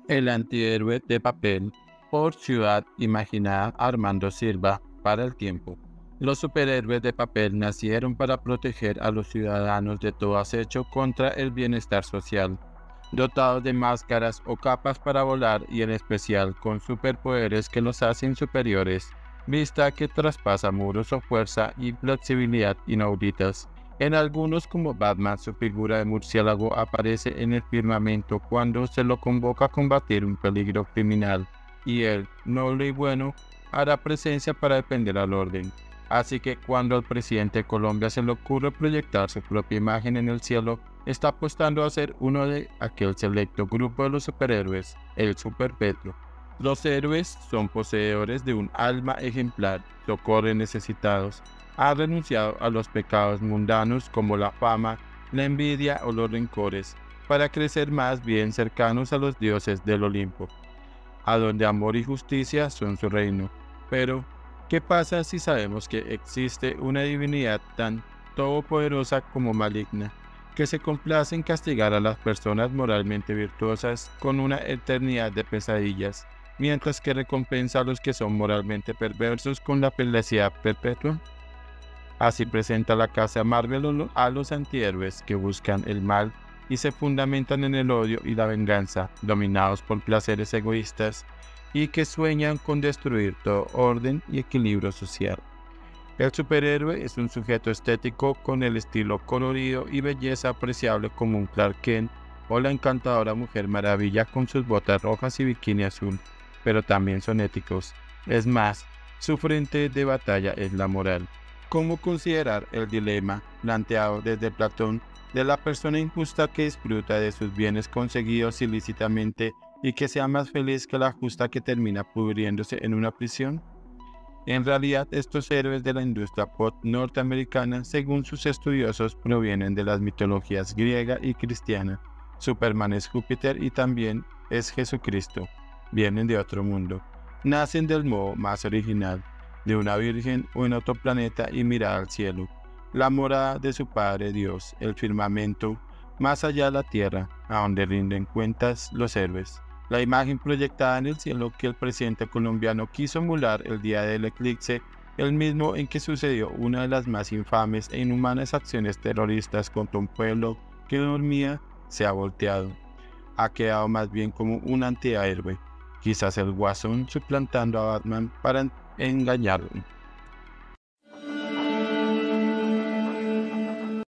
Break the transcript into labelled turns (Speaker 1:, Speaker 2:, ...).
Speaker 1: El antihéroe de papel por Ciudad Imaginada Armando Silva para el tiempo. Los superhéroes de papel nacieron para proteger a los ciudadanos de todo acecho contra el bienestar social, dotados de máscaras o capas para volar y en especial con superpoderes que los hacen superiores, vista que traspasa muros o fuerza y flexibilidad inauditas. En algunos como Batman, su figura de murciélago aparece en el firmamento cuando se lo convoca a combatir un peligro criminal, y él, noble y bueno, hará presencia para defender al orden. Así que cuando al presidente de Colombia se le ocurre proyectar su propia imagen en el cielo, está apostando a ser uno de aquel selecto grupo de los superhéroes, el Super Petro. Los héroes son poseedores de un alma ejemplar, socorren necesitados, ha renunciado a los pecados mundanos como la fama, la envidia o los rencores, para crecer más bien cercanos a los dioses del Olimpo, a donde amor y justicia son su reino. Pero, ¿qué pasa si sabemos que existe una divinidad tan todopoderosa como maligna, que se complace en castigar a las personas moralmente virtuosas con una eternidad de pesadillas, mientras que recompensa a los que son moralmente perversos con la felicidad perpetua? Así presenta la casa Marvel a los antihéroes que buscan el mal y se fundamentan en el odio y la venganza, dominados por placeres egoístas y que sueñan con destruir todo orden y equilibrio social. El superhéroe es un sujeto estético con el estilo colorido y belleza apreciable como un Clark Kent o la encantadora Mujer Maravilla con sus botas rojas y bikini azul, pero también son éticos. Es más, su frente de batalla es la moral. ¿Cómo considerar el dilema planteado desde Platón de la persona injusta que disfruta de sus bienes conseguidos ilícitamente y que sea más feliz que la justa que termina pudriéndose en una prisión? En realidad, estos héroes de la industria pop norteamericana, según sus estudiosos, provienen de las mitologías griega y cristiana. Superman es Júpiter y también es Jesucristo. Vienen de otro mundo. Nacen del modo más original, de una virgen o en otro planeta y mirar al cielo, la morada de su Padre Dios, el firmamento, más allá de la tierra, a donde rinden cuentas los héroes. La imagen proyectada en el cielo que el presidente colombiano quiso emular el día del eclipse, el mismo en que sucedió una de las más infames e inhumanas acciones terroristas contra un pueblo que dormía, se ha volteado. Ha quedado más bien como un antihéroe, quizás el Guasón suplantando a Batman para engañarlo.